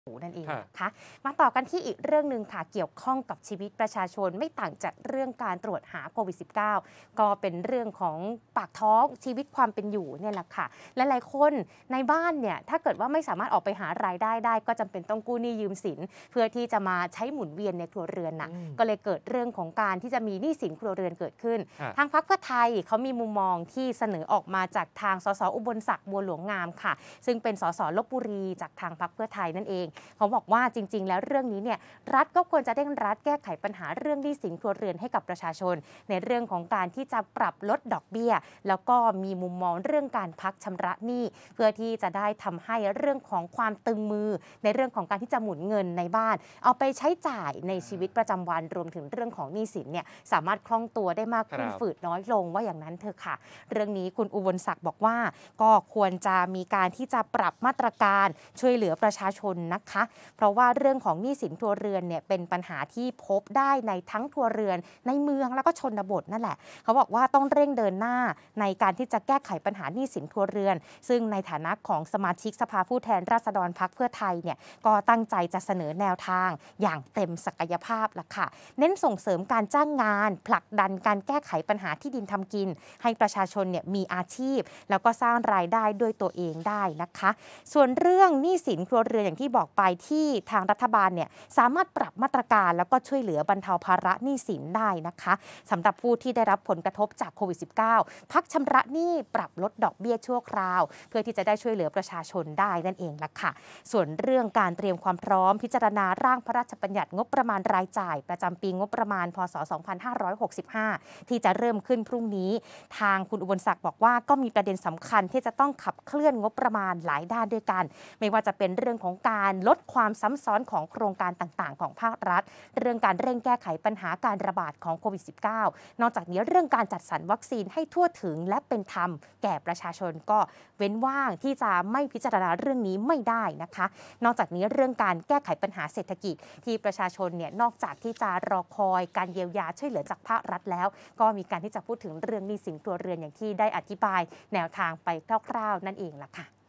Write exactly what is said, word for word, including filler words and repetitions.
นั่นเองนะคะมาต่อกันที่อีกเรื่องหนึ่งค่ะเกี่ยวข้องกับชีวิตประชาชนไม่ต่างจากเรื่องการตรวจหาโควิด สิบเก้า ก็เป็นเรื่องของปากท้องชีวิตความเป็นอยู่เนี่ยแหละค่ะหลายๆคนในบ้านเนี่ยถ้าเกิดว่าไม่สามารถออกไปหารายได้ได้ก็จำเป็นต้องกู้หนี้ยืมสินเพื่อที่จะมาใช้หมุนเวียนในครัวเรือนน่ะก็เลยเกิดเรื่องของการที่จะมีหนี้สินครัวเรือนเกิดขึ้นทางพรรคเพื่อไทยเขามีมุมมองที่เสนอออกมาจากทางสสอุบลศักดิ์บัวหลวงงามค่ะซึ่งเป็นสสลพบุรีจากทางพรรคเพื่อไทยนั่นเองเขาบอกว่าจริงๆแล้วเรื่องนี้เนี่ยรัฐก็ควรจะเร่งรัดแก้ไขปัญหาเรื่องหนี้สินครัวเรือนให้กับประชาชนในเรื่องของการที่จะปรับลดดอกเบี้ยแล้วก็มีมุมมองเรื่องการพักชำระหนี้เพื่อที่จะได้ทำให้เรื่องของความตึงมือในเรื่องของการที่จะหมุนเงินในบ้านเอาไปใช้จ่ายในชีวิตประจำวันรวมถึงเรื่องของหนี้สินเนี่ยสามารถคล่องตัวได้มากขึ้นฝืดน้อยลงว่าอย่างนั้นเถอะค่ะเรื่องนี้คุณอุบลศักดิ์บอกว่าก็ควรจะมีการที่จะปรับมาตรการช่วยเหลือประชาชนนะคะเพราะว่าเรื่องของหนี้สินครัวเรือนเนี่ยเป็นปัญหาที่พบได้ในทั้งครัวเรือนในเมืองแล้วก็ชนบทนั่นแหละเขาบอกว่าต้องเร่งเดินหน้าในการที่จะแก้ไขปัญหาหนี้สินครัวเรือนซึ่งในฐานะของสมาชิกสภาผู้แทนราษฎรพรรคเพื่อไทยเนี่ยก็ตั้งใจจะเสนอแนวทางอย่างเต็มศักยภาพละค่ะเน้นส่งเสริมการจ้างงานผลักดันการแก้ไขปัญหาที่ดินทำกินให้ประชาชนเนี่ยมีอาชีพแล้วก็สร้างรายได้ด้วยตัวเองได้นะคะส่วนเรื่องหนี้สินครัวเรือนอย่างที่บอกไปที่ทางรัฐบาลเนี่ยสามารถปรับมาตรการแล้วก็ช่วยเหลือบรรเทาภาระหนี้สินได้นะคะสำหรับผู้ที่ได้รับผลกระทบจากโควิด สิบเก้า พักชำระหนี้ปรับลดดอกเบี้ยชั่วคราวเพื่อที่จะได้ช่วยเหลือประชาชนได้นั่นเองล่ะค่ะส่วนเรื่องการเตรียมความพร้อมพิจารณาร่างพระราชบัญญัติงบประมาณรายจ่ายประจำปีงบประมาณพ.ศ. สองพันห้าร้อยหกสิบห้าที่จะเริ่มขึ้นพรุ่งนี้ทางคุณอุบลศักดิ์บอกว่าก็มีประเด็นสำคัญที่จะต้องขับเคลื่อนงบประมาณหลายด้านด้วยกันไม่ว่าจะเป็นเรื่องของการลดความซ้ำซ้อนของโครงการต่างๆของภาครัฐเรื่องการเร่งแก้ไขปัญหาการระบาดของโควิด สิบเก้า นอกจากนี้เรื่องการจัดสรรวัคซีนให้ทั่วถึงและเป็นธรรมแก่ประชาชนก็เว้นว่างที่จะไม่พิจารณาเรื่องนี้ไม่ได้นะคะนอกจากนี้เรื่องการแก้ไขปัญหาเศรษฐกิจที่ประชาชนเนี่ยนอกจากที่จะรอคอยการเยียวยาช่วยเหลือจากภาครัฐแล้วก็มีการที่จะพูดถึงเรื่องหนี้สินครัวเรือนอย่างที่ได้อธิบายแนวทางไปคร่าวๆนั่นเองล่ะค่ะ